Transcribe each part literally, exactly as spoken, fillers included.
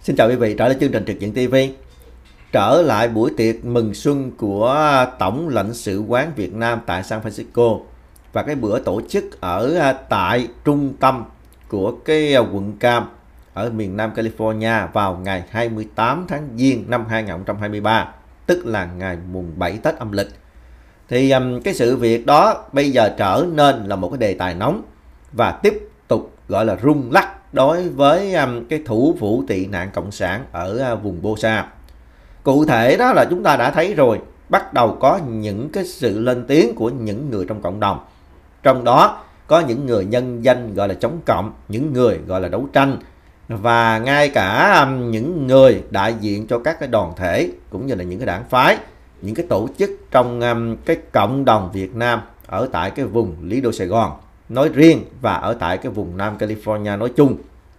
Xin chào quý vị, trở lại chương trình Trực Diện ti vi. Trở lại buổi tiệc mừng xuân của Tổng lãnh sự quán Việt Nam tại San Francisco. Và cái bữa tổ chức ở tại trung tâm của cái quận Cam ở miền Nam California vào ngày hai mươi tám tháng Giêng năm hai nghìn không trăm hai mươi ba, tức là ngày mùng bảy Tết âm lịch. Thì um, cái sự việc đó bây giờ trở nên là một cái đề tài nóng và tiếp tục gọi là rung lắc đối với um, cái thủ phủ tị nạn cộng sản ở uh, vùng Bosa. Cụ thể đó là chúng ta đã thấy rồi, bắt đầu có những cái sự lên tiếng của những người trong cộng đồng. Trong đó có những người nhân danh gọi là chống cộng, những người gọi là đấu tranh, và ngay cả um, những người đại diện cho các cái đoàn thể cũng như là những cái đảng phái, những cái tổ chức trong um, cái cộng đồng Việt Nam ở tại cái vùng Lý Đô Sài Gòn nói riêng và ở tại cái vùng Nam California nói chung.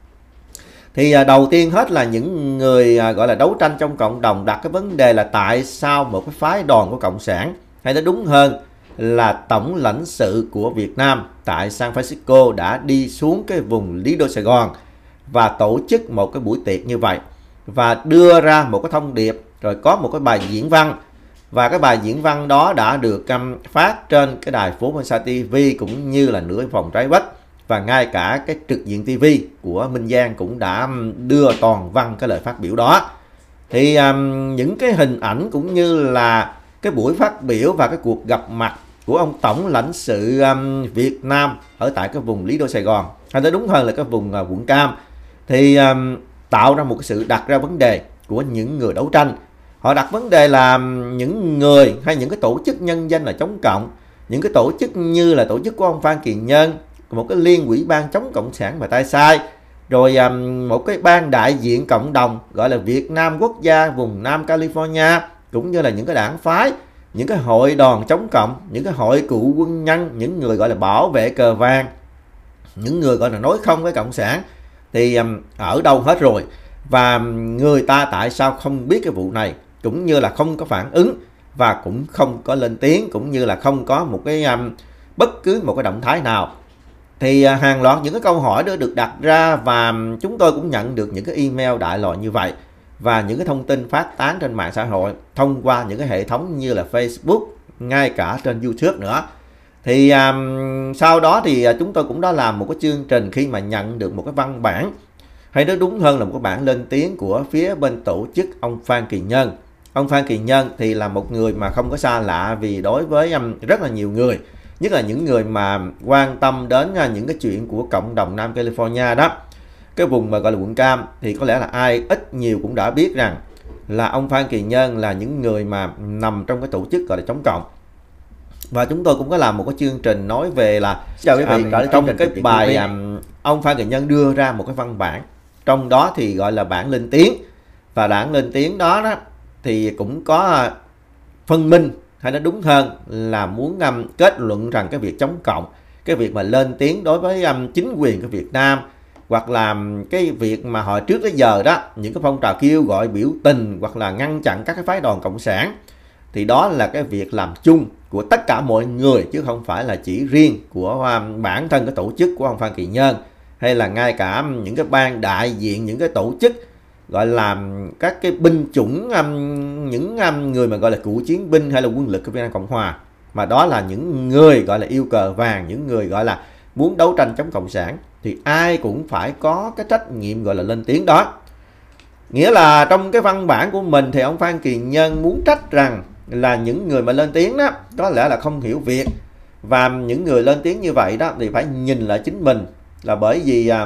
Thì uh, đầu tiên hết là những người uh, gọi là đấu tranh trong cộng đồng đặt cái vấn đề là tại sao một cái phái đoàn của cộng sản, hay nói đúng hơn là tổng lãnh sự của Việt Nam tại San Francisco đã đi xuống cái vùng Lý Đô Sài Gòn và tổ chức một cái buổi tiệc như vậy và đưa ra một cái thông điệp, rồi có một cái bài diễn văn. Và cái bài diễn văn đó đã được um, phát trên cái đài Phố Bosa ti vi cũng như là nửa vòng trái đất, và ngay cả cái Trực Diện ti vi của Minh Giang cũng đã đưa toàn văn cái lời phát biểu đó. Thì um, những cái hình ảnh cũng như là cái buổi phát biểu và cái cuộc gặp mặt của ông tổng lãnh sự um, Việt Nam ở tại cái vùng Lý Đô Sài Gòn, hay nói đúng hơn là cái vùng uh, quận Cam, thì um, tạo ra một cái sự đặt ra vấn đề của những người đấu tranh. Họ đặt vấn đề là những người hay những cái tổ chức nhân danh là chống cộng, những cái tổ chức như là tổ chức của ông Phan Kỳ Nhân, một cái liên ủy ban chống cộng sản và tay sai, rồi um, một cái ban đại diện cộng đồng gọi là Việt Nam Quốc gia vùng Nam California, cũng như là những cái đảng phái, những cái hội đoàn chống cộng, những cái hội cựu quân nhân, những người gọi là bảo vệ cờ vàng, những người gọi là nói không với cộng sản, thì um, ở đâu hết rồi. Và người ta tại sao không biết cái vụ này, cũng như là không có phản ứng và cũng không có lên tiếng, cũng như là không có một cái um, bất cứ một cái động thái nào. Thì uh, hàng loạt những cái câu hỏi đó được đặt ra, và chúng tôi cũng nhận được những cái email đại loại như vậy, và những cái thông tin phát tán trên mạng xã hội thông qua những cái hệ thống như là Facebook, ngay cả trên YouTube nữa. Thì um, sau đó thì uh, chúng tôi cũng đã làm một cái chương trình khi mà nhận được một cái văn bản, hay nói đúng hơn là một cái bản lên tiếng của phía bên tổ chức ông Phan Kỳ Nhân. Ông Phan Kỳ Nhân thì là một người mà không có xa lạ, vì đối với um, rất là nhiều người, nhất là những người mà quan tâm đến uh, những cái chuyện của cộng đồng Nam California đó, cái vùng mà gọi là quận Cam, thì có lẽ là ai ít nhiều cũng đã biết rằng là ông Phan Kỳ Nhân là những người mà nằm trong cái tổ chức gọi là chống cộng. Và chúng tôi cũng có làm một cái chương trình nói về là chào quý vị, um, trong cái bài um, ông Phan Kỳ Nhân đưa ra một cái văn bản, trong đó thì gọi là bản lên tiếng, và bản lên tiếng đó, đó thì cũng có phân minh, hay nói đúng hơn là muốn um, kết luận rằng cái việc chống cộng, cái việc mà lên tiếng đối với um, chính quyền của Việt Nam, hoặc là cái việc mà hồi trước tới giờ đó, những cái phong trào kêu gọi biểu tình hoặc là ngăn chặn các cái phái đoàn cộng sản, thì đó là cái việc làm chung của tất cả mọi người, chứ không phải là chỉ riêng của um, bản thân cái tổ chức của ông Phan Kỳ Nhân, hay là ngay cả những cái ban đại diện những cái tổ chức gọi là các cái binh chủng, um, những um, người mà gọi là cựu chiến binh hay là quân lực của Việt Nam Cộng Hòa, mà đó là những người gọi là yêu cờ vàng, những người gọi là muốn đấu tranh chống cộng sản, thì ai cũng phải có cái trách nhiệm gọi là lên tiếng đó. Nghĩa là trong cái văn bản của mình thì ông Phan Kỳ Nhân muốn trách rằng là những người mà lên tiếng đó có lẽ là không hiểu việc, và những người lên tiếng như vậy đó thì phải nhìn lại chính mình, là bởi vì à,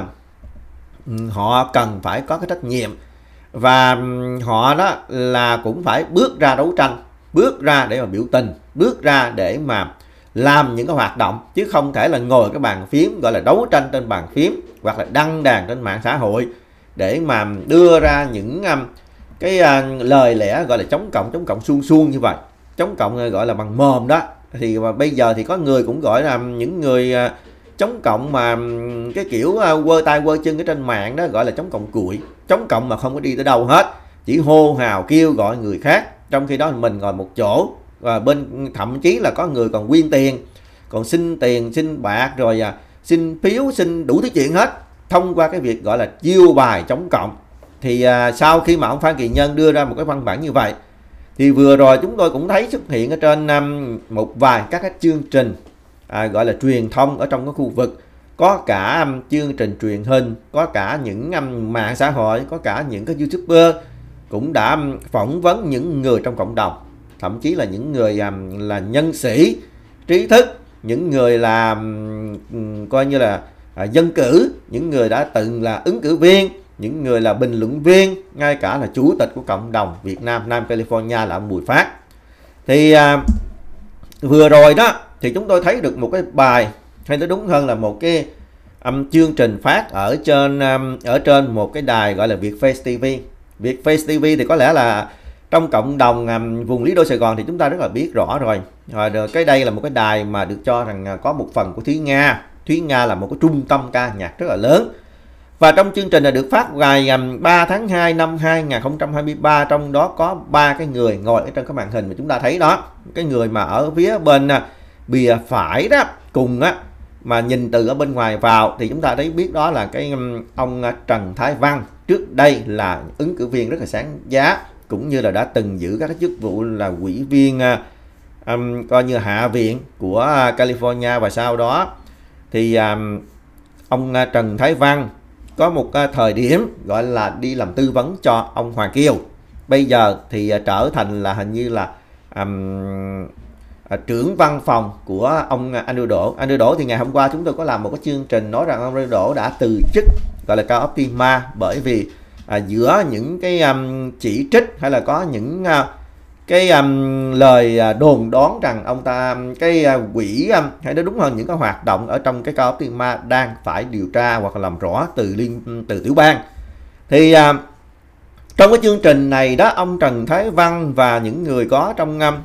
họ cần phải có cái trách nhiệm, và họ đó là cũng phải bước ra đấu tranh, bước ra để mà biểu tình, bước ra để mà làm những cái hoạt động, chứ không thể là ngồi cái bàn phím gọi là đấu tranh trên bàn phím, hoặc là đăng đàn trên mạng xã hội để mà đưa ra những um, cái uh, lời lẽ gọi là chống cộng, chống cộng suông suông như vậy, chống cộng gọi là bằng mồm đó. Thì mà bây giờ thì có người cũng gọi là những người uh, chống cộng mà cái kiểu uh, quơ tay quơ chân ở trên mạng đó gọi là chống cộng cụi, chống cộng mà không có đi tới đâu hết, chỉ hô hào kêu gọi người khác, trong khi đó mình ngồi một chỗ, và bên thậm chí là có người còn quyên tiền, còn xin tiền, xin bạc, rồi à, xin phiếu, xin đủ thứ chuyện hết, thông qua cái việc gọi là chiêu bài chống cộng. thì à, sau khi mà ông Phan Kỳ Nhân đưa ra một cái văn bản như vậy, thì vừa rồi chúng tôi cũng thấy xuất hiện ở trên um, một vài các cái chương trình à, gọi là truyền thông ở trong cái khu vực, có cả um, chương trình truyền hình, có cả những um, mạng xã hội, có cả những cái YouTuber cũng đã um, phỏng vấn những người trong cộng đồng, thậm chí là những người um, là nhân sĩ trí thức, những người là um, coi như là à, dân cử, những người đã từng là ứng cử viên, những người là bình luận viên, ngay cả là chủ tịch của cộng đồng Việt Nam Nam California là ông Bùi Phát. Thì à, vừa rồi đó thì chúng tôi thấy được một cái bài, hay nói đúng hơn là một cái um, chương trình phát ở trên um, ở trên một cái đài gọi là Vietface ti vi. Vietface ti vi thì có lẽ là trong cộng đồng um, vùng Lý Đô Sài Gòn thì chúng ta rất là biết rõ rồi. Rồi cái đây là một cái đài mà được cho rằng có một phần của Thúy Nga. Thúy Nga là một cái trung tâm ca nhạc rất là lớn. Và trong chương trình này được phát ngày ba tháng hai năm hai nghìn không trăm hai mươi ba, trong đó có ba cái người ngồi ở trên cái màn hình mà chúng ta thấy đó. Cái người mà ở phía bên bìa phải đó, cùng á, mà nhìn từ ở bên ngoài vào thì chúng ta thấy biết đó là cái ông Trần Thái Văn, trước đây là ứng cử viên rất là sáng giá, cũng như là đã từng giữ các chức vụ là ủy viên um, coi như hạ viện của California. Và sau đó thì um, ông Trần Thái Văn có một thời điểm gọi là đi làm tư vấn cho ông Hoàng Kiều, bây giờ thì trở thành là hình như là um, trưởng văn phòng của ông Andrew Đỗ. Andrew Đỗ thì ngày hôm qua chúng tôi có làm một cái chương trình nói rằng ông Andrew Đỗ đã từ chức gọi là Cao Optima, bởi vì à, giữa những cái um, chỉ trích hay là có những uh, cái um, lời uh, đồn đoán rằng ông ta cái uh, quỹ um, hay nói đúng hơn những cái hoạt động ở trong cái Cao Optima đang phải điều tra hoặc là làm rõ từ liên từ tiểu bang, thì uh, trong cái chương trình này đó, ông Trần Thái Văn và những người có trong um,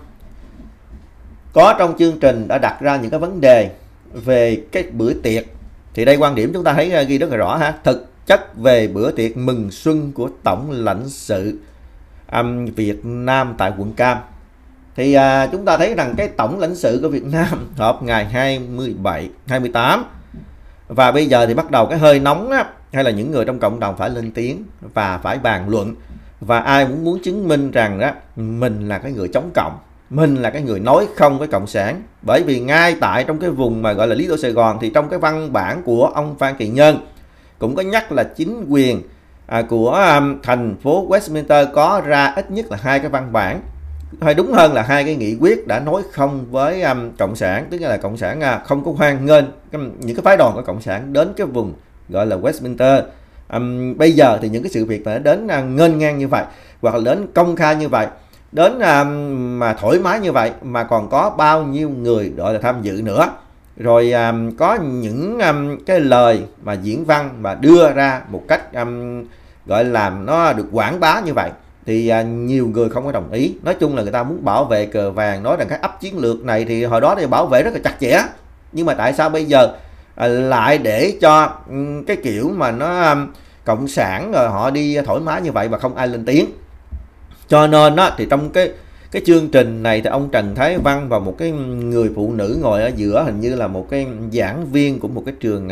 có trong chương trình đã đặt ra những cái vấn đề về cái bữa tiệc. Thì đây quan điểm chúng ta thấy ghi rất là rõ ha, thực chất về bữa tiệc mừng xuân của tổng lãnh sự um, Việt Nam tại quận Cam. Thì à, chúng ta thấy rằng cái tổng lãnh sự của Việt Nam họp ngày hai mươi bảy, hai mươi tám, và bây giờ thì bắt đầu cái hơi nóng á, hay là những người trong cộng đồng phải lên tiếng và phải bàn luận, và ai cũng muốn chứng minh rằng đó mình là cái người chống cộng, mình là cái người nói không với cộng sản. Bởi vì ngay tại trong cái vùng mà gọi là Lý Đô Sài Gòn thì trong cái văn bản của ông Phan Kỳ Nhân cũng có nhắc là chính quyền à, của um, thành phố Westminster có ra ít nhất là hai cái văn bản, hay đúng hơn là hai cái nghị quyết đã nói không với um, cộng sản, tức là cộng sản à, không có hoan nghênh những cái phái đoàn của cộng sản đến cái vùng gọi là Westminster. Um, bây giờ thì những cái sự việc mà đến uh, nghênh ngang như vậy, hoặc là đến công khai như vậy, đến um, mà thoải mái như vậy, mà còn có bao nhiêu người gọi là tham dự nữa, rồi um, có những um, cái lời mà diễn văn mà đưa ra một cách um, gọi là nó được quảng bá như vậy, thì uh, nhiều người không có đồng ý. Nói chung là người ta muốn bảo vệ cờ vàng, nói rằng cái ấp chiến lược này thì hồi đó thì bảo vệ rất là chặt chẽ, nhưng mà tại sao bây giờ uh, lại để cho um, cái kiểu mà nó um, cộng sản rồi họ đi thoải mái như vậy và không ai lên tiếng. Cho nên đó, thì trong cái cái chương trình này thì ông Trần Thái Văn và một cái người phụ nữ ngồi ở giữa, hình như là một cái giảng viên của một cái trường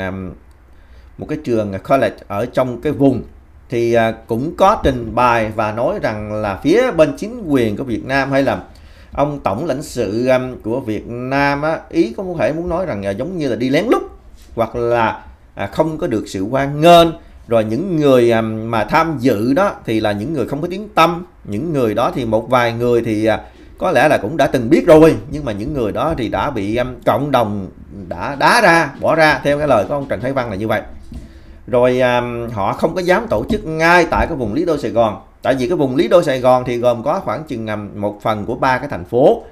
một cái trường college ở trong cái vùng, thì cũng có trình bày và nói rằng là phía bên chính quyền của Việt Nam hay là ông tổng lãnh sự của Việt Nam á, ý có thể muốn nói rằng là giống như là đi lén lút, hoặc là không có được sự hoan nghênh. Rồi những người mà tham dự đó thì là những người không có tiếng tăm, những người đó thì một vài người thì có lẽ là cũng đã từng biết rồi, nhưng mà những người đó thì đã bị cộng đồng đã đá ra, bỏ ra, theo cái lời của ông Trần Thái Văn là như vậy. Rồi họ không có dám tổ chức ngay tại cái vùng Lý Đô Sài Gòn, tại vì cái vùng Lý Đô Sài Gòn thì gồm có khoảng chừng một phần của ba cái thành phố,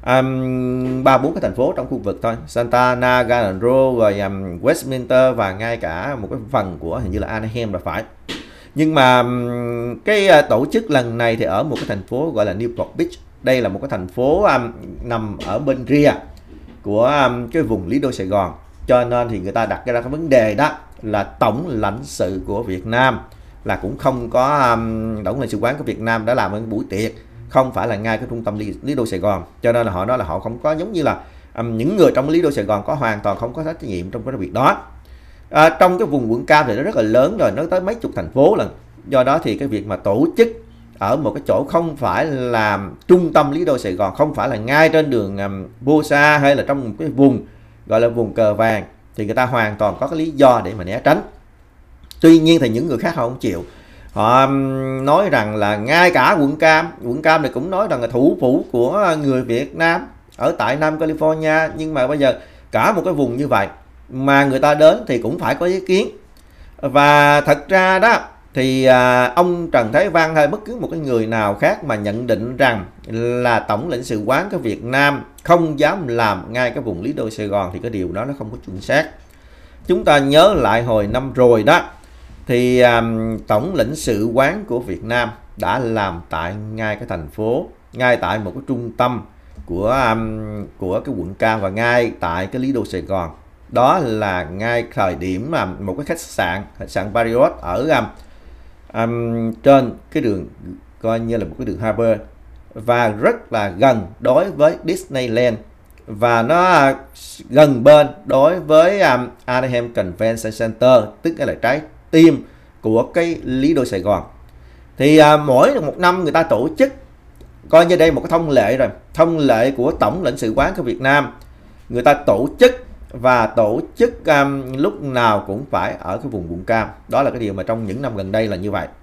ba bốn cái thành phố trong khu vực thôi, Santa Ana, Garden Grove, rồi um, Westminster, và ngay cả một cái phần của hình như là Anaheim là phải. Nhưng mà um, cái uh, tổ chức lần này thì ở một cái thành phố gọi là Newport Beach. Đây là một cái thành phố um, nằm ở bên rìa của um, cái vùng Lý Đô Sài Gòn. Cho nên thì người ta đặt ra cái vấn đề đó là tổng lãnh sự của Việt Nam là cũng không có um, tổng lãnh sự quán của Việt Nam đã làm một buổi tiệc, không phải là ngay cái trung tâm Lý, Lý Đô Sài Gòn. Cho nên là họ nói là họ không có, giống như là um, những người trong Lý Đô Sài Gòn có hoàn toàn không có trách nhiệm trong cái việc đó. À, trong cái vùng quận Cam thì nó rất là lớn rồi, nó tới mấy chục thành phố lần, Do đó thì cái việc mà tổ chức ở một cái chỗ không phải là trung tâm Lý Đô Sài Gòn, không phải là ngay trên đường um, Bô Sa hay là trong một cái vùng gọi là vùng cờ vàng, thì người ta hoàn toàn có cái lý do để mà né tránh. Tuy nhiên thì những người khác họ không chịu. Họ um, nói rằng là ngay cả quận Cam, quận Cam này cũng nói rằng là thủ phủ của người Việt Nam ở tại Nam California, nhưng mà bây giờ cả một cái vùng như vậy mà người ta đến thì cũng phải có ý kiến. Và thật ra đó thì à, ông Trần Thái Văn hay bất cứ một cái người nào khác mà nhận định rằng là Tổng lãnh sự quán của Việt Nam không dám làm ngay cái vùng Lý Đô Sài Gòn thì cái điều đó nó không có chuẩn xác. Chúng ta nhớ lại hồi năm rồi đó thì à, Tổng lãnh sự quán của Việt Nam đã làm tại ngay cái thành phố, ngay tại một cái trung tâm của um, của cái quận Cam và ngay tại cái Lý Đô Sài Gòn. Đó là ngay thời điểm mà một cái khách sạn, khách sạn Marriott ở um, um, trên cái đường coi như là một cái đường Harbour và rất là gần đối với Disneyland, và nó gần bên đối với um, Anaheim Convention Center, tức là trái tim của cái Lý Đô Sài Gòn. Thì uh, mỗi một năm người ta tổ chức, coi như đây một cái thông lệ rồi, thông lệ của Tổng lãnh sự quán của Việt Nam, người ta tổ chức và tổ chức um, lúc nào cũng phải ở cái vùng quận Cam. Đó là cái điều mà trong những năm gần đây là như vậy.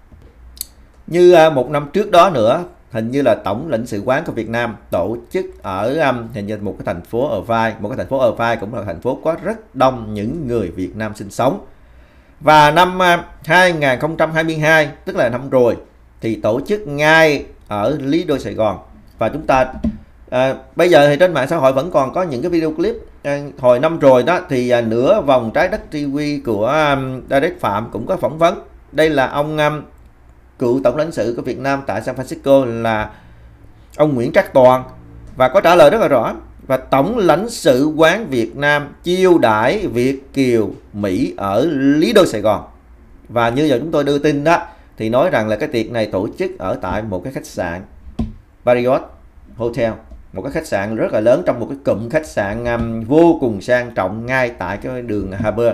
Như uh, một năm trước đó nữa, hình như là Tổng lãnh sự quán của Việt Nam tổ chức ở um, hình như một cái thành phố ở Vai, một cái thành phố ở Vai cũng là thành phố có rất đông những người Việt Nam sinh sống. Và năm uh, hai nghìn không trăm hai mươi hai, tức là năm rồi, thì tổ chức ngay ở Lý Đô Sài Gòn. Và chúng ta à, bây giờ thì trên mạng xã hội vẫn còn có những cái video clip à, hồi năm rồi đó thì à, nửa vòng trái đất ti vi của um, Direct Phạm cũng có phỏng vấn. Đây là ông um, cựu tổng lãnh sự của Việt Nam tại San Francisco là ông Nguyễn Trắc Toàn, và có trả lời rất là rõ. Và Tổng lãnh sự quán Việt Nam chiêu đãi Việt kiều Mỹ ở Lý Đô Sài Gòn. Và như giờ chúng tôi đưa tin đó thì nói rằng là cái tiệc này tổ chức ở tại một cái khách sạn Marriott Hotel, một cái khách sạn rất là lớn trong một cái cụm khách sạn um, vô cùng sang trọng ngay tại cái đường Harbour,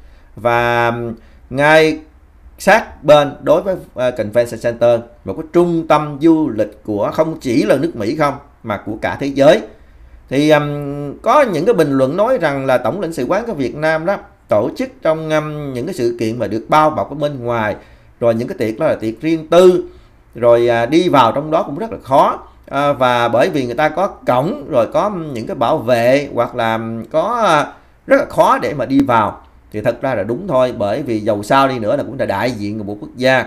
và um, ngay sát bên đối với uh, Convention Center, một cái trung tâm du lịch của không chỉ là nước Mỹ không mà của cả thế giới. Thì um, có những cái bình luận nói rằng là Tổng lãnh sự quán của Việt Nam đó tổ chức trong um, những cái sự kiện mà được bao bọc ở bên ngoài, rồi những cái tiệc đó là tiệc riêng tư, rồi à, đi vào trong đó cũng rất là khó, à, và bởi vì người ta có cổng, rồi có những cái bảo vệ, hoặc là có à, rất là khó để mà đi vào. Thì thật ra là đúng thôi, bởi vì dầu sao đi nữa là cũng là đại diện của một quốc gia.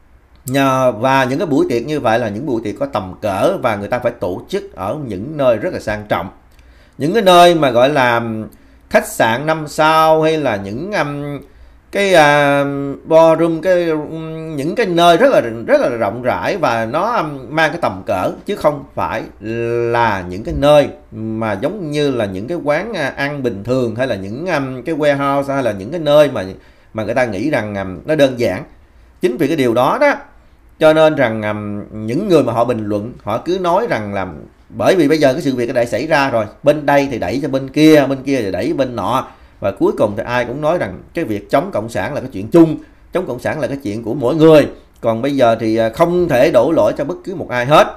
Nhờ, và những cái buổi tiệc như vậy là những buổi tiệc có tầm cỡ, và người ta phải tổ chức ở những nơi rất là sang trọng, những cái nơi mà gọi là khách sạn năm sao, hay là những um, cái uh, ballroom, cái um, những cái nơi rất là rất là rộng rãi, và nó um, mang cái tầm cỡ, chứ không phải là những cái nơi mà giống như là những cái quán uh, ăn bình thường, hay là những um, cái warehouse, hay là những cái nơi mà mà người ta nghĩ rằng um, nó đơn giản. Chính vì cái điều đó đó cho nên rằng um, những người mà họ bình luận, họ cứ nói rằng là bởi vì bây giờ cái sự việc đã xảy ra rồi, bên đây thì đẩy cho bên kia, bên kia thì đẩy bên nọ, và cuối cùng thì ai cũng nói rằng cái việc chống cộng sản là cái chuyện chung, chống cộng sản là cái chuyện của mỗi người, còn bây giờ thì không thể đổ lỗi cho bất cứ một ai hết.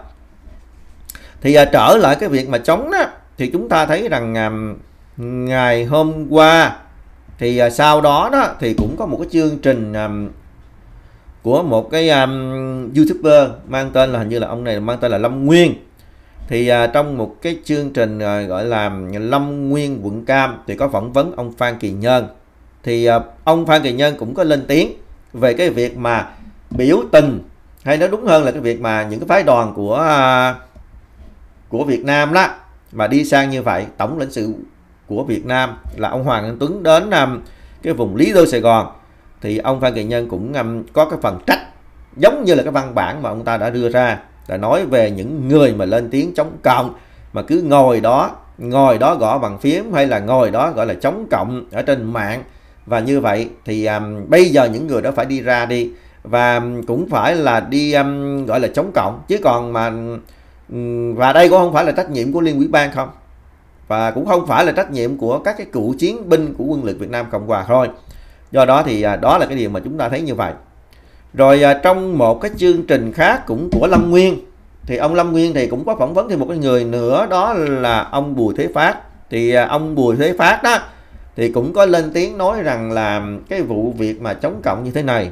Thì à, trở lại cái việc mà chống đó, thì chúng ta thấy rằng à, ngày hôm qua thì à, sau đó đó thì cũng có một cái chương trình à, của một cái um, YouTuber mang tên là, hình như là ông này mang tên là Lâm Nguyên. Thì uh, trong một cái chương trình uh, gọi là Lâm Nguyên quận Cam thì có phỏng vấn ông Phan Kỳ Nhân. Thì uh, ông Phan Kỳ Nhân cũng có lên tiếng về cái việc mà biểu tình, hay nói đúng hơn là cái việc mà những cái phái đoàn của uh, của Việt Nam đó mà đi sang như vậy. Tổng lãnh sự của Việt Nam là ông Hoàng Anh Tuấn đến um, cái vùng Lý Đô Sài Gòn, thì ông Phan Kỳ Nhân cũng um, có cái phần trách, giống như là cái văn bản mà ông ta đã đưa ra, là nói về những người mà lên tiếng chống cộng mà cứ ngồi đó ngồi đó gõ bằng phím, hay là ngồi đó gọi là chống cộng ở trên mạng. Và như vậy thì um, bây giờ những người đó phải đi ra đi, và cũng phải là đi um, gọi là chống cộng, chứ còn mà um, và đây cũng không phải là trách nhiệm của Liên ủy ban không, và cũng không phải là trách nhiệm của các cái cựu chiến binh của quân lực Việt Nam Cộng Hòa thôi. Do đó thì đó là cái điều mà chúng ta thấy như vậy. Rồi à, trong một cái chương trình khác cũng của Lâm Nguyên, thì ông Lâm Nguyên thì cũng có phỏng vấn thêm một cái người nữa, đó là ông Bùi Thế Phát. Thì à, ông Bùi Thế Phát đó thì cũng có lên tiếng nói rằng là cái vụ việc mà chống cộng như thế này,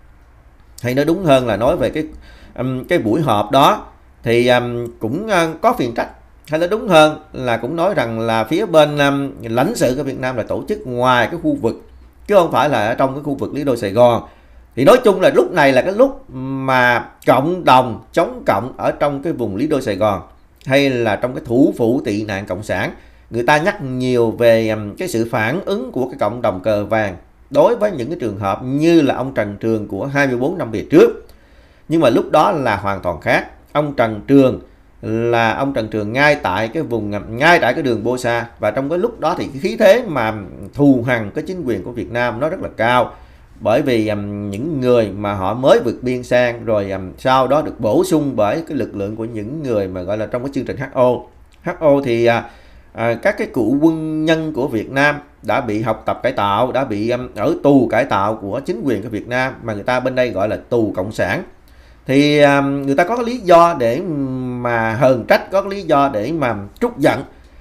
hay nói đúng hơn là nói về cái um, cái buổi họp đó thì um, cũng uh, có phiền trách, hay nói đúng hơn là cũng nói rằng là phía bên um, lãnh sự của Việt Nam là tổ chức ngoài cái khu vực, chứ không phải là ở trong cái khu vực Lý Đô Sài Gòn. Thì nói chung là lúc này là cái lúc mà cộng đồng chống cộng ở trong cái vùng Lý Đô Sài Gòn, hay là trong cái thủ phủ tị nạn cộng sản, người ta nhắc nhiều về um, cái sự phản ứng của cái cộng đồng cờ vàng đối với những cái trường hợp như là ông Trần Trường của hai mươi bốn năm về trước. Nhưng mà lúc đó là hoàn toàn khác. Ông Trần Trường là ông Trần Trường ngay tại cái vùng, ngay tại cái đường Bô Sa, và trong cái lúc đó thì cái khí thế mà thù hằn cái chính quyền của Việt Nam nó rất là cao, bởi vì um, những người mà họ mới vượt biên sang rồi um, sau đó được bổ sung bởi cái lực lượng của những người mà gọi là trong cái chương trình hát o. hát o thì uh, uh, các cái cựu quân nhân của Việt Nam đã bị học tập cải tạo, đã bị um, ở tù cải tạo của chính quyền của Việt Nam, mà người ta bên đây gọi là tù cộng sản. Thì um, người ta có cái lý do để mà hờn trách, có cái lý do để mà trút giận.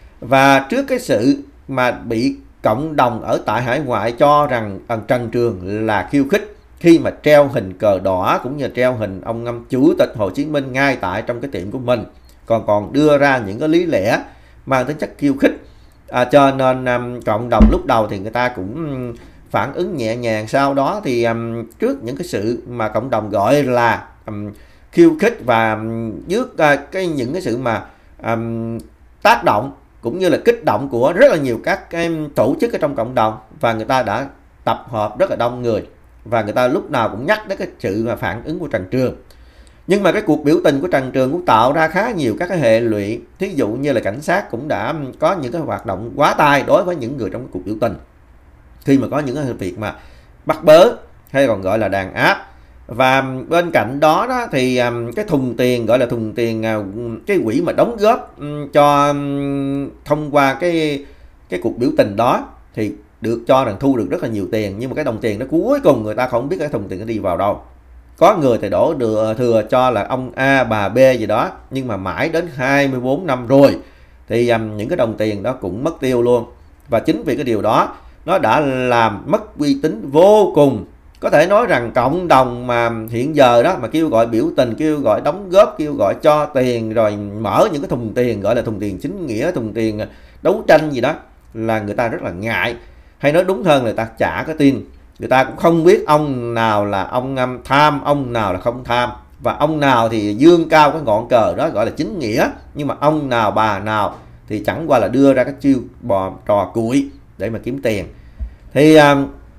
Và trước cái sự mà bị cộng đồng ở tại hải ngoại cho rằng ông Trần Trường là khiêu khích khi mà treo hình cờ đỏ cũng như treo hình ông um, Chủ tịch Hồ Chí Minh ngay tại trong cái tiệm của mình, còn còn đưa ra những cái lý lẽ mang tính chất khiêu khích, à, cho nên um, cộng đồng lúc đầu thì người ta cũng um, phản ứng nhẹ nhàng. Sau đó thì um, trước những cái sự mà cộng đồng gọi là um, khiêu khích và um, trước uh, cái những cái sự mà um, tác động cũng như là kích động của rất là nhiều các cái tổ chức ở trong cộng đồng, và người ta đã tập hợp rất là đông người, và người ta lúc nào cũng nhắc đến cái sự mà phản ứng của Trần Trường. Nhưng mà cái cuộc biểu tình của Trần Trường cũng tạo ra khá nhiều các cái hệ lụy. Thí dụ như là cảnh sát cũng đã có những cái hoạt động quá tay đối với những người trong cái cuộc biểu tình, khi mà có những cái việc mà bắt bớ hay còn gọi là đàn áp. Và bên cạnh đó, đó thì cái thùng tiền gọi là thùng tiền, cái quỹ mà đóng góp cho thông qua cái cái cuộc biểu tình đó thì được cho rằng thu được rất là nhiều tiền, nhưng mà cái đồng tiền đó cuối cùng người ta không biết cái thùng tiền nó đi vào đâu. Có người thì đổ thừa, thừa cho là ông A bà B gì đó, nhưng mà mãi đến hai mươi bốn năm rồi thì um, những cái đồng tiền đó cũng mất tiêu luôn. Và chính vì cái điều đó nó đã làm mất uy tín vô cùng. Có thể nói rằng cộng đồng mà hiện giờ đó mà kêu gọi biểu tình, kêu gọi đóng góp, kêu gọi cho tiền, rồi mở những cái thùng tiền gọi là thùng tiền chính nghĩa, thùng tiền đấu tranh gì đó, là người ta rất là ngại, hay nói đúng hơn người ta chả có tin. Người ta cũng không biết ông nào là ông tham, ông nào là không tham, và ông nào thì dương cao cái ngọn cờ đó gọi là chính nghĩa, nhưng mà ông nào bà nào thì chẳng qua là đưa ra cái chiêu bò trò cụi để mà kiếm tiền. Thì uh,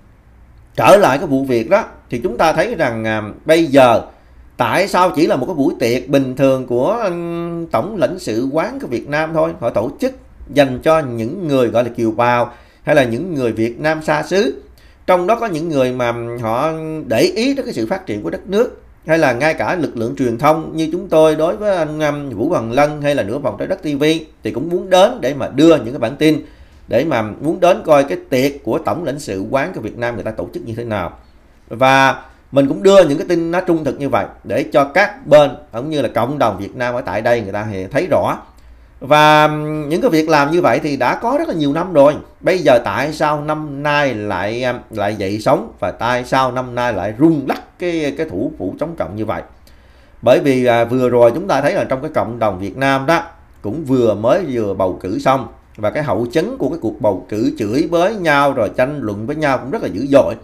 trở lại cái vụ việc đó, thì chúng ta thấy rằng uh, bây giờ tại sao chỉ là một cái buổi tiệc bình thường của um, tổng lãnh sự quán của Việt Nam thôi, họ tổ chức dành cho những người gọi là kiều bào hay là những người Việt Nam xa xứ, trong đó có những người mà họ để ý đến cái sự phát triển của đất nước, hay là ngay cả lực lượng truyền thông như chúng tôi đối với anh um, Vũ Hoàng Lân hay là Nửa Vòng Trái Đất ti vi thì cũng muốn đến để mà đưa những cái bản tin, để mà muốn đến coi cái tiệc của tổng lãnh sự quán của Việt Nam người ta tổ chức như thế nào. Và mình cũng đưa những cái tin nó trung thực như vậy để cho các bên cũng như là cộng đồng Việt Nam ở tại đây người ta thấy rõ. Và những cái việc làm như vậy thì đã có rất là nhiều năm rồi. Bây giờ tại sao năm nay lại lại dậy sóng, và tại sao năm nay lại rung lắc cái cái thủ phủ chống cộng như vậy? Bởi vì à, vừa rồi chúng ta thấy là trong cái cộng đồng Việt Nam đó cũng vừa mới vừa bầu cử xong, và cái hậu chấn của cái cuộc bầu cử chửi bới nhau rồi tranh luận với nhau cũng rất là dữ dội.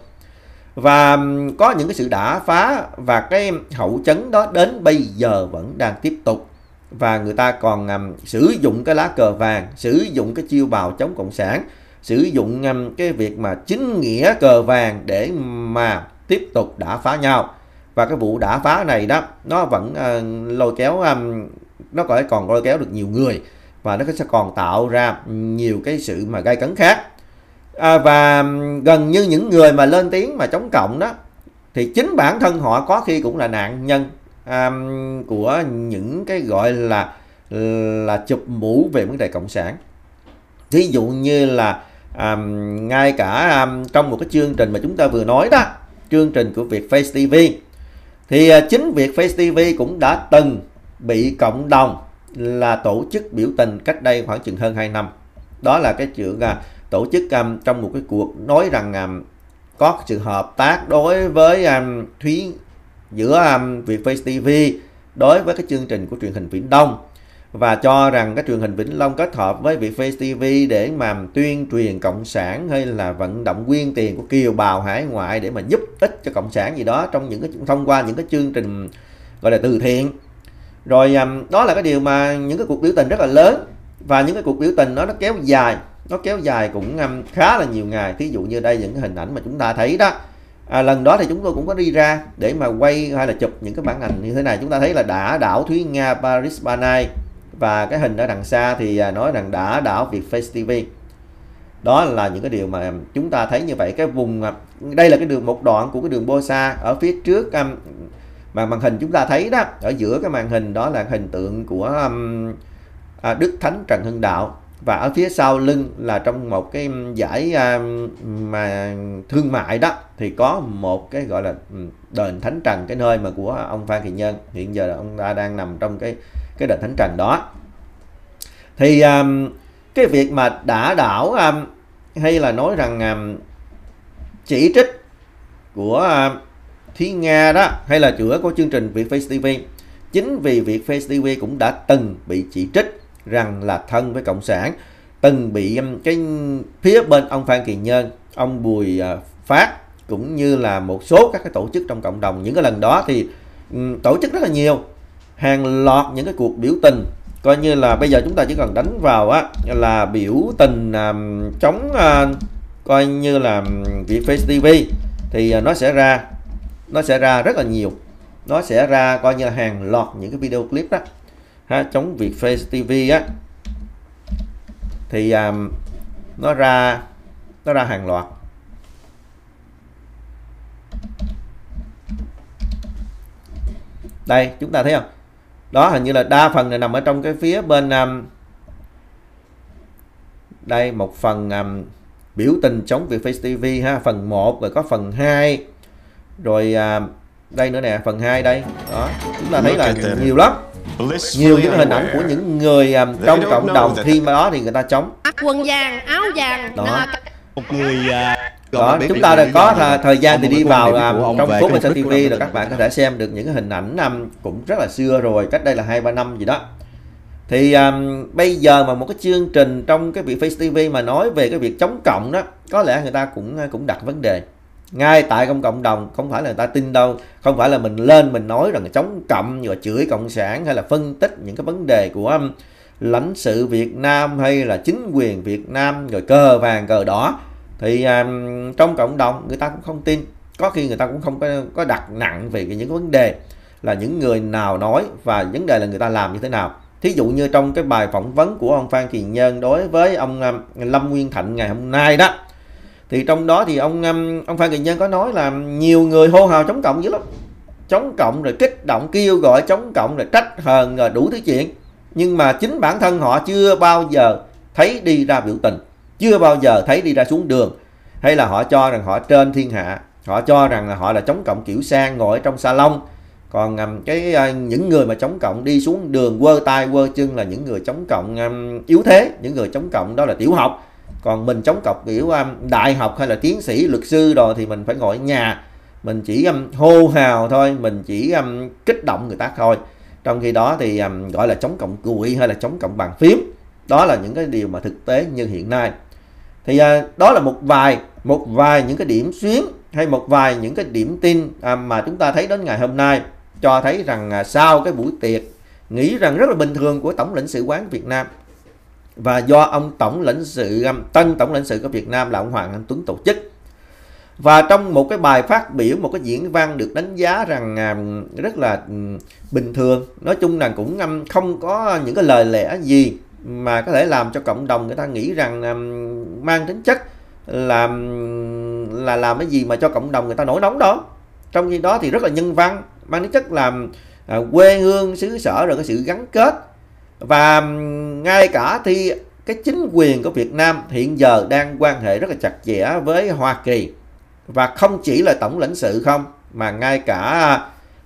Và có những cái sự đả phá, và cái hậu chấn đó đến bây giờ vẫn đang tiếp tục. Và người ta còn um, sử dụng cái lá cờ vàng, sử dụng cái chiêu bào chống cộng sản, sử dụng um, cái việc mà chính nghĩa cờ vàng để mà tiếp tục đả phá nhau. Và cái vụ đả phá này đó nó vẫn uh, lôi kéo, um, nó có còn lôi kéo được nhiều người, và nó sẽ còn tạo ra nhiều cái sự mà gay cấn khác. À, và gần như những người mà lên tiếng mà chống cộng đó thì chính bản thân họ có khi cũng là nạn nhân um, của những cái gọi là là chụp mũ về vấn đề cộng sản. Ví dụ như là um, ngay cả um, trong một cái chương trình mà chúng ta vừa nói đó, chương trình của Vietface ti vi, Thì chính Vietface ti vi cũng đã từng bị cộng đồng là tổ chức biểu tình cách đây khoảng chừng hơn hai năm. Đó là cái chuyện à, tổ chức um, trong một cái cuộc nói rằng um, có sự hợp tác đối với um, Thúy giữa um, Vietface ti vi đối với cái chương trình của truyền hình Viễn Đông, và cho rằng cái truyền hình Vĩnh Long kết hợp với Vietface ti vi để mà tuyên truyền cộng sản hay là vận động quyên tiền của kiều bào hải ngoại để mà giúp ích cho cộng sản gì đó trong những cái thông qua những cái chương trình gọi là từ thiện. Rồi um, đó là cái điều mà những cái cuộc biểu tình rất là lớn, và những cái cuộc biểu tình đó nó kéo dài nó kéo dài cũng um, khá là nhiều ngày. Thí dụ như đây những cái hình ảnh mà chúng ta thấy đó, à, lần đó thì chúng tôi cũng có đi ra để mà quay hay là chụp những cái bản ảnh như thế này. Chúng ta thấy là đã đảo Thúy Nga Paris Banai, và cái hình ở đằng xa thì nói rằng đã đảo Vietface ti vi. Đó là những cái điều mà chúng ta thấy như vậy. Cái vùng đây là cái đường một đoạn của cái đường Bosa ở phía trước um, mà màn hình chúng ta thấy đó, ở giữa cái màn hình đó là hình tượng của um, à, Đức Thánh Trần Hưng Đạo, và ở phía sau lưng là trong một cái giải um, mà thương mại đó thì có một cái gọi là đền Thánh Trần, cái nơi mà của ông Phan Kỳ Nhân. Hiện giờ ông ta đang nằm trong cái cái đền Thánh Trần đó. Thì um, cái việc mà đả đảo um, hay là nói rằng um, chỉ trích của um, Thúy Nga đó, hay là chữa của chương trình Vietface ti vi, chính vì Vietface ti vi cũng đã từng bị chỉ trích rằng là thân với cộng sản, từng bị um, cái phía bên ông Phan Kỳ Nhân, ông Bùi uh, Phát cũng như là một số các cái tổ chức trong cộng đồng. Những cái lần đó thì um, tổ chức rất là nhiều, hàng loạt những cái cuộc biểu tình, coi như là bây giờ chúng ta chỉ cần đánh vào á là biểu tình um, chống uh, coi như là Vietface ti vi thì uh, nó sẽ ra nó sẽ ra rất là nhiều, nó sẽ ra coi như là hàng loạt những cái video clip đó ha, chống Vietface ti vi á, thì um, nó ra nó ra hàng loạt. Đây chúng ta thấy không, đó hình như là đa phần này nằm ở trong cái phía bên um, đây một phần um, biểu tình chống Vietface ti vi ha, phần một, rồi có phần hai, rồi uh, đây nữa nè, phần hai đây đó, chúng ta thấy là nhiều lắm, nhiều những hình ảnh của những người um, trong cộng đồng khi mà đó thì người ta chống quần vàng áo vàng đó. Một người uh... đó, chúng ta đã có th thời gian thì đi vào um, trong phố Vietface ti vi rồi các bạn có thể xem được những cái hình ảnh um, cũng rất là xưa rồi, cách đây là hai ba năm gì đó. Thì um, bây giờ mà một cái chương trình trong cái Vietface ti vi mà nói về cái việc chống cộng đó, có lẽ người ta cũng cũng đặt vấn đề ngay tại trong cộng đồng. Không phải là người ta tin đâu, không phải là mình lên mình nói rằng chống cộng rồi chửi cộng sản, hay là phân tích những cái vấn đề của um, lãnh sự Việt Nam hay là chính quyền Việt Nam rồi cờ vàng cờ đỏ, thì um, trong cộng đồng người ta cũng không tin. Có khi người ta cũng không có, có đặt nặng về những vấn đề là những người nào nói, và vấn đề là người ta làm như thế nào. Thí dụ như trong cái bài phỏng vấn của ông Phan Kỳ Nhân đối với ông um, Lâm Nguyên Thạnh ngày hôm nay đó, thì trong đó thì ông um, ông Phan Kỳ Nhân có nói là nhiều người hô hào chống cộng dữ lắm, chống cộng rồi kích động kêu gọi chống cộng rồi trách hờn rồi đủ thứ chuyện, nhưng mà chính bản thân họ chưa bao giờ thấy đi ra biểu tình, chưa bao giờ thấy đi ra xuống đường, hay là họ cho rằng họ trên thiên hạ, họ cho rằng là họ là chống cộng kiểu sang ngồi trong salon. Còn um, cái uh, những người mà chống cộng đi xuống đường quơ tay quơ chân là những người chống cộng um, yếu thế, những người chống cộng đó là tiểu học. Còn mình chống cộng kiểu um, đại học hay là tiến sĩ luật sư rồi thì mình phải ngồi ở nhà, mình chỉ um, hô hào thôi, mình chỉ um, kích động người ta thôi. Trong khi đó thì um, gọi là chống cộng cụi hay là chống cộng bàn phím, đó là những cái điều mà thực tế như hiện nay. Thì uh, đó là một vài một vài những cái điểm xuyến hay một vài những cái điểm tin uh, mà chúng ta thấy đến ngày hôm nay, cho thấy rằng uh, sau cái buổi tiệc nghĩ rằng rất là bình thường của Tổng lãnh sự quán Việt Nam, và do ông tổng lãnh sự um, tân tổng lãnh sự của Việt Nam là ông Hoàng Anh Tuấn tổ chức. Và trong một cái bài phát biểu, một cái diễn văn được đánh giá rằng um, rất là um, bình thường, nói chung là cũng um, không có những cái lời lẽ gì mà có thể làm cho cộng đồng người ta nghĩ rằng um, mang tính chất là là làm cái gì mà cho cộng đồng người ta nổi nóng đó. Trong khi đó thì rất là nhân văn, mang tính chất là uh, quê hương xứ sở, rồi cái sự gắn kết. Và um, ngay cả thì cái chính quyền của Việt Nam hiện giờ đang quan hệ rất là chặt chẽ với Hoa Kỳ, và không chỉ là tổng lãnh sự không, mà ngay cả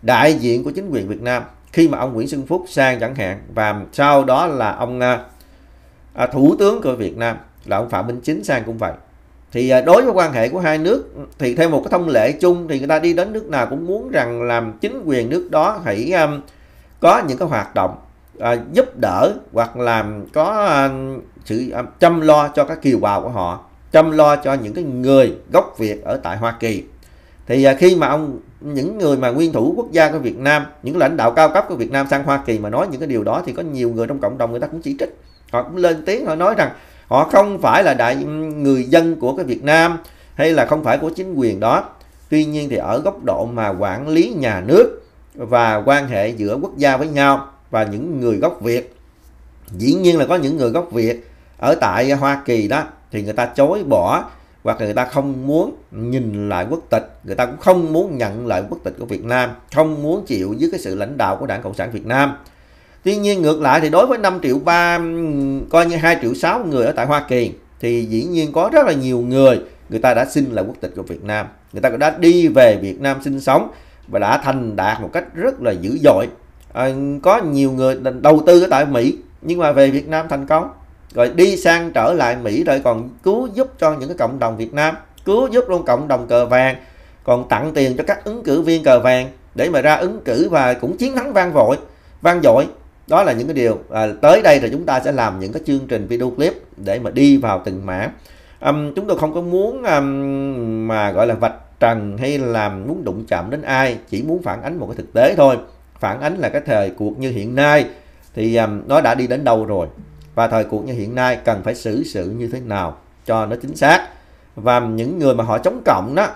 đại diện của chính quyền Việt Nam. Khi mà ông Nguyễn Xuân Phúc sang chẳng hạn, và sau đó là ông à, à, Thủ tướng của Việt Nam là ông Phạm Minh Chính sang cũng vậy. Thì à, đối với quan hệ của hai nước thì theo một cái thông lệ chung thì người ta đi đến nước nào cũng muốn rằng làm chính quyền nước đó hãy um, có những cái hoạt động à, giúp đỡ hoặc làm có à, sự à, chăm lo cho các kiều bào của họ, chăm lo cho những cái người gốc Việt ở tại Hoa Kỳ. Thì à, khi mà ông những người mà nguyên thủ quốc gia của Việt Nam, những lãnh đạo cao cấp của Việt Nam sang Hoa Kỳ mà nói những cái điều đó thì có nhiều người trong cộng đồng người ta cũng chỉ trích, họ cũng lên tiếng, họ nói rằng họ không phải là đại người dân của cái Việt Nam hay là không phải của chính quyền đó. Tuy nhiên thì ở góc độ mà quản lý nhà nước và quan hệ giữa quốc gia với nhau và những người gốc Việt, dĩ nhiên là có những người gốc Việt ở tại Hoa Kỳ đó thì người ta chối bỏ hoặc là người ta không muốn nhìn lại quốc tịch, người ta cũng không muốn nhận lại quốc tịch của Việt Nam, không muốn chịu dưới cái sự lãnh đạo của Đảng Cộng sản Việt Nam. Tuy nhiên ngược lại thì đối với năm triệu ba, coi như hai triệu sáu người ở tại Hoa Kỳ thì dĩ nhiên có rất là nhiều người người ta đã xin lại quốc tịch của Việt Nam, người ta đã đi về Việt Nam sinh sống và đã thành đạt một cách rất là dữ dội. À, có nhiều người đầu tư ở tại Mỹ nhưng mà về Việt Nam thành công, rồi đi sang trở lại Mỹ rồi còn cứu giúp cho những cái cộng đồng Việt Nam, cứu giúp luôn cộng đồng cờ vàng, còn tặng tiền cho các ứng cử viên cờ vàng để mà ra ứng cử và cũng chiến thắng vang vội vang dội. Đó là những cái điều à, tới đây rồi chúng ta sẽ làm những cái chương trình video clip để mà đi vào từng mảng. Um, chúng tôi không có muốn um, mà gọi là vạch trần hay là muốn đụng chạm đến ai, chỉ muốn phản ánh một cái thực tế thôi, phản ánh là cái thời cuộc như hiện nay thì um, nó đã đi đến đâu rồi, và thời cuộc như hiện nay cần phải xử sự như thế nào cho nó chính xác. Và những người mà họ chống cộng đó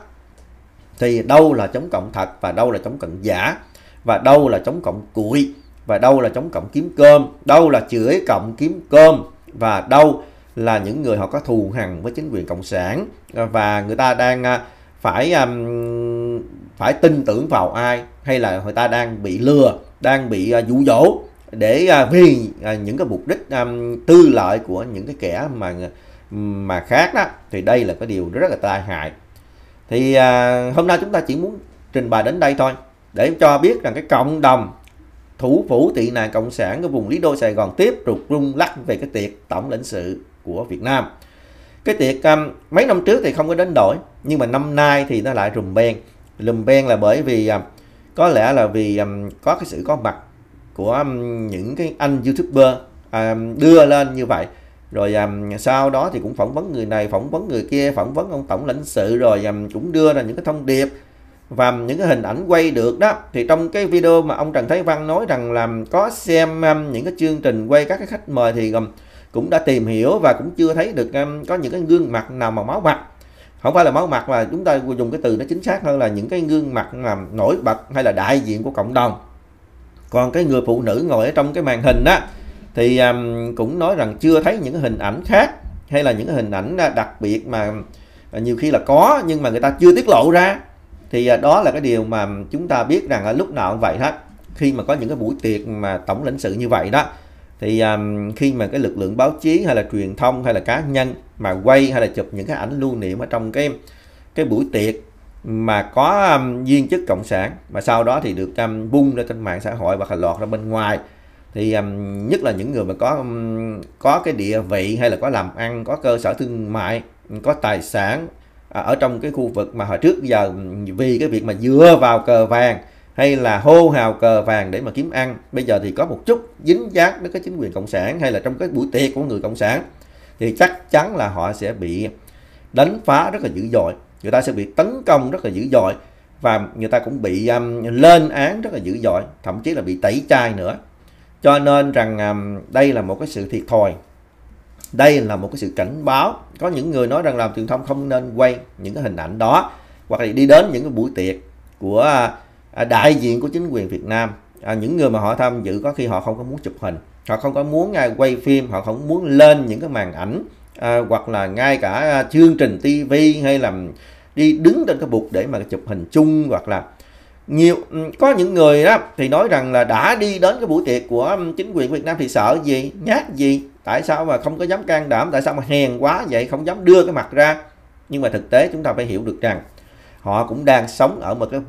thì đâu là chống cộng thật và đâu là chống cộng giả, và đâu là chống cộng cuội và đâu là chống cộng kiếm cơm, đâu là chửi cộng kiếm cơm, và đâu là những người họ có thù hằn với chính quyền cộng sản và người ta đang phải um, phải tin tưởng vào ai, hay là người ta đang bị lừa, đang bị uh, dụ dỗ để uh, vì uh, những cái mục đích um, tư lợi của những cái kẻ mà mà khác đó. Thì đây là cái điều rất là tai hại. Thì uh, hôm nay chúng ta chỉ muốn trình bày đến đây thôi để cho biết rằng cái cộng đồng thủ phủ tị nạn cộng sản của vùng Lý Đô Sài Gòn tiếp tục rung lắc về cái tiệc tổng lãnh sự của Việt Nam. Cái tiệc um, mấy năm trước thì không có đến đổi, nhưng mà năm nay thì nó lại rùm beng. Rùm beng là bởi vì um, có lẽ là vì um, có cái sự có mặt của um, những cái anh YouTuber um, đưa lên như vậy. Rồi um, sau đó thì cũng phỏng vấn người này, phỏng vấn người kia, phỏng vấn ông tổng lãnh sự, rồi um, cũng đưa ra những cái thông điệp và những cái hình ảnh quay được đó. Thì trong cái video mà ông Trần Thái Văn nói rằng là có xem um, những cái chương trình quay các cái khách mời thì um, cũng đã tìm hiểu và cũng chưa thấy được um, có những cái gương mặt nào mà máu mặt. Không phải là máu mặt mà chúng ta dùng cái từ nó chính xác hơn là những cái gương mặt mà nổi bật hay là đại diện của cộng đồng. Còn cái người phụ nữ ngồi ở trong cái màn hình á thì um, cũng nói rằng chưa thấy những cái hình ảnh khác hay là những cái hình ảnh đặc biệt mà nhiều khi là có nhưng mà người ta chưa tiết lộ ra. Thì uh, đó là cái điều mà chúng ta biết rằng ở lúc nào cũng vậy hết. Khi mà có những cái buổi tiệc mà tổng lãnh sự như vậy đó thì um, khi mà cái lực lượng báo chí hay là truyền thông hay là cá nhân mà quay hay là chụp những cái ảnh lưu niệm ở trong cái cái buổi tiệc mà có um, viên chức cộng sản mà sau đó thì được um, bung ra trên mạng xã hội hoặc là lọt ra bên ngoài, thì um, nhất là những người mà có um, có cái địa vị hay là có làm ăn, có cơ sở thương mại, có tài sản à, ở trong cái khu vực mà hồi trước giờ vì cái việc mà dựa vào cờ vàng hay là hô hào cờ vàng để mà kiếm ăn, bây giờ thì có một chút dính dáng đến cái chính quyền cộng sản hay là trong cái buổi tiệc của người cộng sản, thì chắc chắn là họ sẽ bị đánh phá rất là dữ dội, người ta sẽ bị tấn công rất là dữ dội và người ta cũng bị um, lên án rất là dữ dội, thậm chí là bị tẩy chay nữa. Cho nên rằng um, đây là một cái sự thiệt thòi, đây là một cái sự cảnh báo. Có những người nói rằng làm truyền thông không nên quay những cái hình ảnh đó hoặc là đi đến những cái buổi tiệc của uh, đại diện của chính quyền Việt Nam. À, những người mà họ tham dự có khi họ không có muốn chụp hình, họ không có muốn uh, quay phim, họ không muốn lên những cái màn ảnh à, hoặc là ngay cả uh, chương trình ti vi hay là đi đứng trên cái bục để mà chụp hình chung. Hoặc là nhiều có những người đó thì nói rằng là đã đi đến cái buổi tiệc của chính quyền Việt Nam thì sợ gì, nhát gì, tại sao mà không có dám can đảm, tại sao mà hèn quá vậy, không dám đưa cái mặt ra. Nhưng mà thực tế chúng ta phải hiểu được rằng họ cũng đang sống ở một cái vùng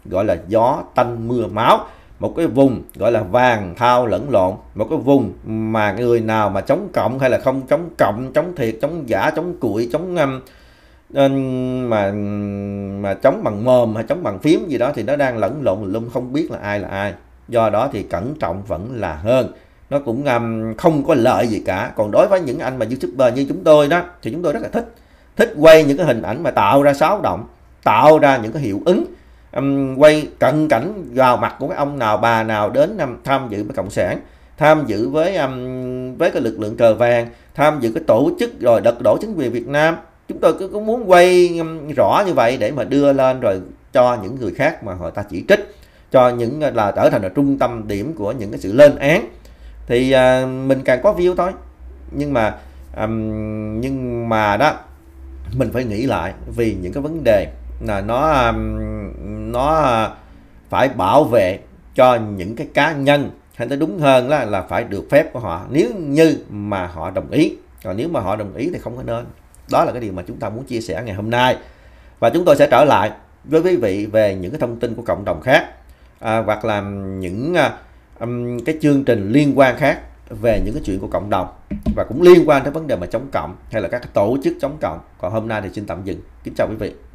gọi là gió tanh mưa máu, một cái vùng gọi là vàng thao lẫn lộn, một cái vùng mà người nào mà chống cộng hay là không chống cộng, chống thiệt, chống giả, chống cuội, chống um, mà mà chống bằng mồm hay chống bằng phím gì đó thì nó đang lẫn lộn lum, không biết là ai là ai. Do đó thì cẩn trọng vẫn là hơn, nó cũng um, không có lợi gì cả. Còn đối với những anh mà YouTuber như chúng tôi đó thì chúng tôi rất là thích thích quay những cái hình ảnh mà tạo ra xáo động, tạo ra những cái hiệu ứng, um, quay cận cảnh vào mặt của cái ông nào bà nào đến um, tham dự với cộng sản, tham dự với um, với cái lực lượng cờ vàng, tham dự cái tổ chức rồi lật đổ chính quyền Việt Nam. Chúng tôi cứ, cứ muốn quay um, rõ như vậy để mà đưa lên rồi cho những người khác mà họ ta chỉ trích, cho những là trở thành là trung tâm điểm của những cái sự lên án, thì uh, mình càng có view thôi. Nhưng mà um, nhưng mà đó, mình phải nghĩ lại vì những cái vấn đề là nó um, nó phải bảo vệ cho những cái cá nhân, hay nói đúng hơn là, là phải được phép của họ nếu như mà họ đồng ý. Còn nếu mà họ đồng ý thì không có nên. Đó là cái điều mà chúng ta muốn chia sẻ ngày hôm nay. Và chúng tôi sẽ trở lại với quý vị về những cái thông tin của cộng đồng khác, à, hoặc là những um, cái chương trình liên quan khác về những cái chuyện của cộng đồng, và cũng liên quan tới vấn đề mà chống cộng hay là các cái tổ chức chống cộng. Còn hôm nay thì xin tạm dừng. Kính chào quý vị.